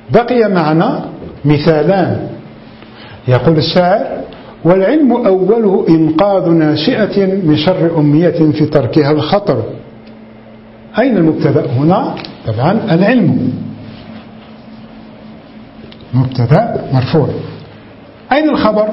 بقي معنا مثالان. يقول الشاعر: والعلم أوله إنقاذ ناشئة من شر أمية في تركها الخطر. أين المبتدأ هنا؟ طبعا العلم مبتدأ مرفوع. أين الخبر؟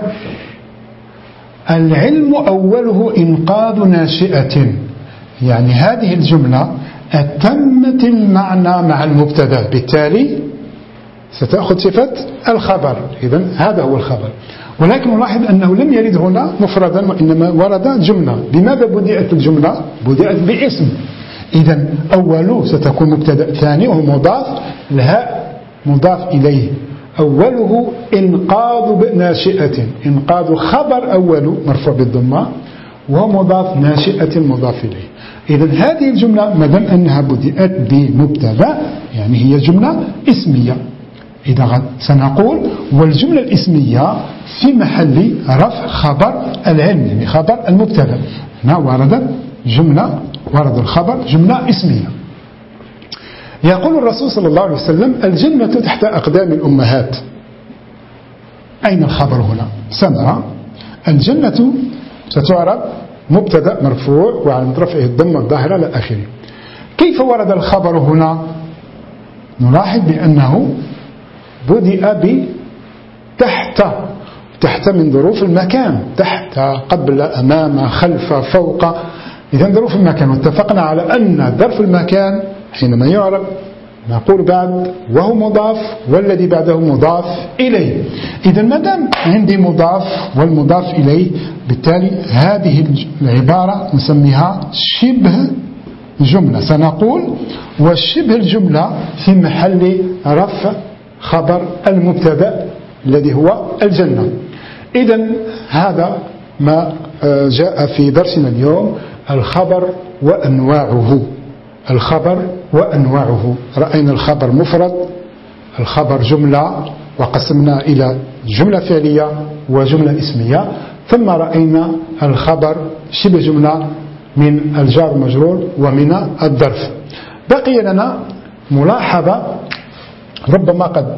العلم أوله إنقاذ ناشئة، يعني هذه الجملة أتمت المعنى مع المبتدأ، بالتالي ستأخذ صفة الخبر. إذن هذا هو الخبر. ولكن نلاحظ أنه لم يرد هنا مفردا، وإنما ورد جملة. بماذا بدأت الجملة؟ بدأت باسم. إذن أول ستكون مبتدأ، ثاني وهو مضاف، الهاء مضاف إليه. أوله إنقاذ ناشئة، إنقاذ خبر أول مرفوع بالضمة، وهو مضاف، ناشئة مضاف إليه. إذن هذه الجملة ما دام أنها بدأت بمبتدأ يعني هي جملة اسمية. إذا سنقول والجملة الاسمية في محل رفع خبر العلم، يعني خبر المبتدأ. هنا ورد الخبر جملة اسمية. يقول الرسول صلى الله عليه وسلم: الجنة تحت أقدام الأمهات. أين الخبر هنا؟ سنرى الجنة ستعرب مبتدأ مرفوع وعلى رفعه الضمة الظاهرة إلى آخره. كيف ورد الخبر هنا؟ نلاحظ بأنه بدأ تحت من ظروف المكان، تحت، قبل، أمام، خلف، فوق. إذن ظروف المكان، واتفقنا على أن ظرف المكان حينما يعرب نقول بعد وهو مضاف والذي بعده مضاف إليه. إذن ما دام عندي مضاف والمضاف إليه، بالتالي هذه العبارة نسميها شبه جملة. سنقول والشبه الجملة في محل رفع خبر المبتدأ الذي هو الجنة. إذن هذا ما جاء في درسنا اليوم: الخبر وأنواعه. الخبر وأنواعه. رأينا الخبر مفرد، الخبر جملة، وقسمنا إلى جملة فعلية وجملة اسمية. ثم رأينا الخبر شبه جملة من الجار والمجرور ومن الظرف. بقي لنا ملاحظة ربما قد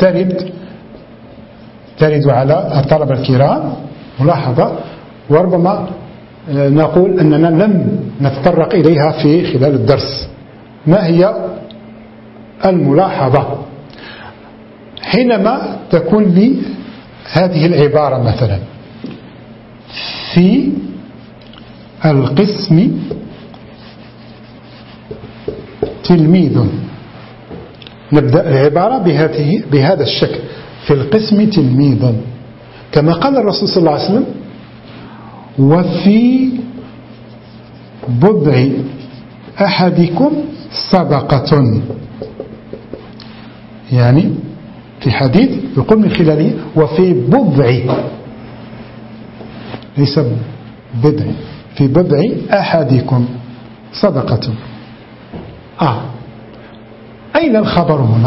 ترد على الطلبة الكرام، ملاحظة وربما نقول أننا لم نتطرق إليها في خلال الدرس. ما هي الملاحظة؟ حينما تكون لي هذه العبارة مثلا: في القسم تلميذ، نبدأ العبارة بهذا الشكل: في القسم تلميذ، كما قال الرسول صلى الله عليه وسلم: وفي بضع أحدكم صدقة. يعني في حديث يقول من خلاله وفي بضع، ليس بضع، في بضع أحدكم صدقة. أين الخبر هنا؟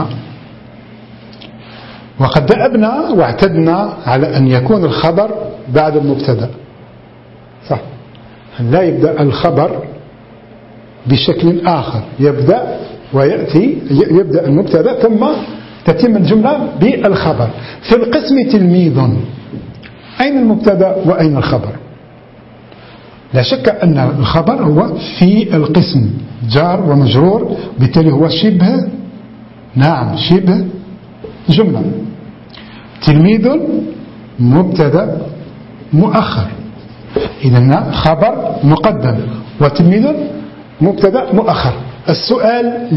وقد دأبنا واعتدنا على أن يكون الخبر بعد المبتدأ، صح؟ لا يبدأ الخبر بشكل آخر، يبدأ المبتدأ ثم تتم الجملة بالخبر. في القسم تلميذ، أين المبتدأ وأين الخبر؟ لا شك أن الخبر هو في القسم، جار ومجرور، بالتالي هو شبه جملة. تلميذ مبتدأ مؤخر، إذن خبر مقدم وتلميذ مبتدأ مؤخر. السؤال: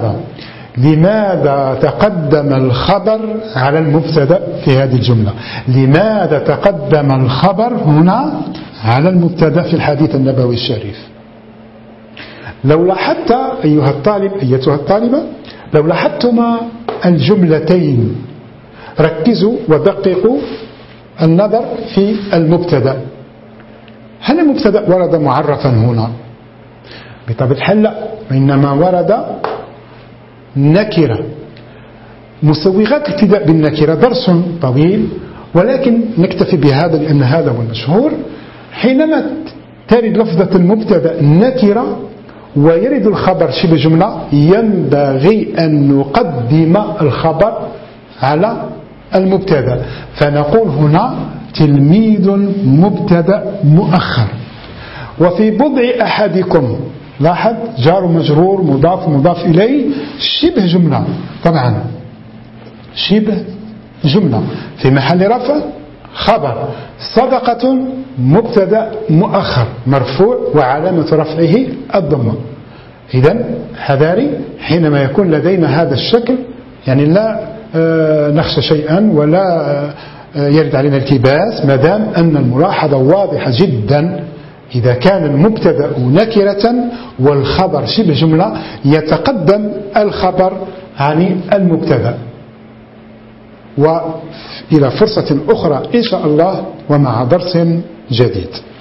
لماذا تقدم الخبر على المبتدأ في هذه الجملة؟ لماذا تقدم الخبر هنا على المبتدأ في الحديث النبوي الشريف؟ لو لاحظت أيها الطالب أيتها الطالبة، لو لاحظتما الجملتين، ركزوا ودققوا النظر في المبتدأ. هل المبتدأ ورد معرفا هنا؟ بطبيعة الحال لا، وإنما ورد نكرة. مسوغات الابتداء بالنكرة درس طويل، ولكن نكتفي بهذا لأن هذا هو المشهور. حينما ترد لفظة المبتدأ نكرة ويرد الخبر شبه جملة، ينبغي أن نقدم الخبر على المبتدأ، فنقول هنا تلميذ مبتدأ مؤخر. وفي بضع أحدكم، لاحظ جار مجرور مضاف مضاف إليه شبه جملة، طبعا شبه جملة في محل رفع خبر. صدقة مبتدأ مؤخر مرفوع وعلامة رفعه الضمة. إذن حذاري حينما يكون لدينا هذا الشكل، يعني لا نخشى شيئا ولا يرد علينا التباس ما دام أن الملاحظة واضحة جدا. إذا كان المبتدأ نكرة والخبر شبه جملة يتقدم الخبر عن المبتدأ. وإلى فرصة أخرى إن شاء الله ومع درس جديد.